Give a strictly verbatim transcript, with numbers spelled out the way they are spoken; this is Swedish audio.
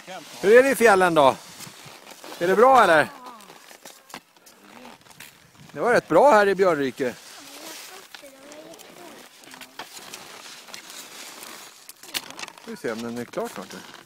Hur är det i fjällen då? Är det bra eller? Det var rätt bra här i Björnrike. Vi får se om den är klar snart.